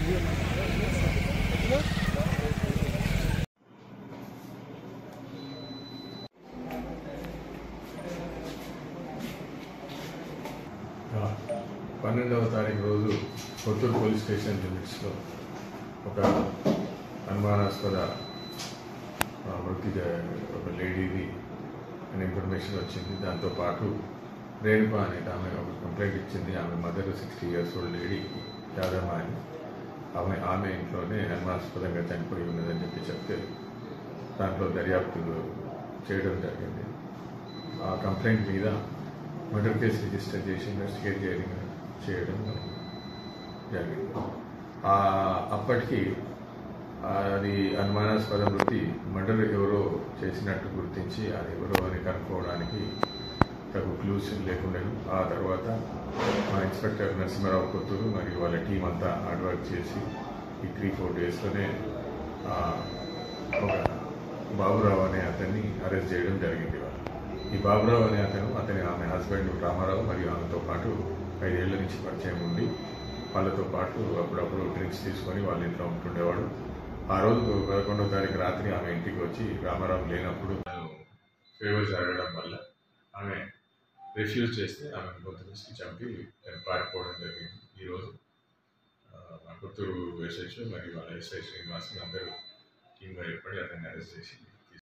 పన్నెండవ తారీఖు రోజు కొత్తూరు పోలీస్ స్టేషన్ లిమిట్స్లో ఒక అనుమానాస్పద మృతి ఒక లేడీది అనే ఇన్ఫర్మేషన్ వచ్చింది. దాంతోపాటు రేణుక అనే ఆమె ఒక కంప్లైంట్ ఇచ్చింది. ఆమె mother 60 years old lady Yadamma అని ఆమె ఇంట్లోనే అనుమానాస్పదంగా చనిపోయి ఉన్నదని చెప్తే దాంట్లో దర్యాప్తు చేయడం జరిగింది. ఆ కంప్లైంట్ మీద మర్డర్ కేసు రిజిస్టర్ చేసి ఇన్వెస్టిగేట్ చేయడం జరిగింది. అప్పటికి అది అనుమానాస్పద మృతి మర్డర్ ఎవరో చేసినట్టు గుర్తించి అది ఎవరో అని కనుక్కోవడానికి తగు క్లూస్ లేకుండాను. ఆ తర్వాత మా ఇన్స్పెక్టర్ నరసింహారావు కొత్తూరు మరియు వాళ్ళ టీం అంతా హార్డ్ వర్క్ చేసి ఈ 3-4 daysలోనే ఒక బాబురావు అనే అతన్ని అరెస్ట్ చేయడం జరిగింది. ఈ బాబురావు అనే ఆమె హస్బెండ్ రామారావు మరియు ఆమెతో పాటు 5 ఏళ్ల నుంచి పరిచయం ఉండి వాళ్ళతో పాటు అప్పుడప్పుడు డ్రింక్స్ తీసుకొని వాళ్ళ ఇంట్లో ఉంటుండేవాడు. ఆ రోజు 11వ తారీఖు రాత్రి ఆమె ఇంటికి వచ్చి రామారావు లేనప్పుడు ఫేవర్స్ అడగడం వల్ల ఆమె రిఫ్యూజ్ చేస్తే ఆమె గొంతు చంపి పారిపోవడం జరిగింది. ఈరోజు మా కొత్తూరు ఎస్హెచ్ మరియు వాళ్ళ ఎస్ఐ శ్రీనివాస్ అందరూ టీంగా ఏర్పడి అతన్ని అరెస్ట్ చేసి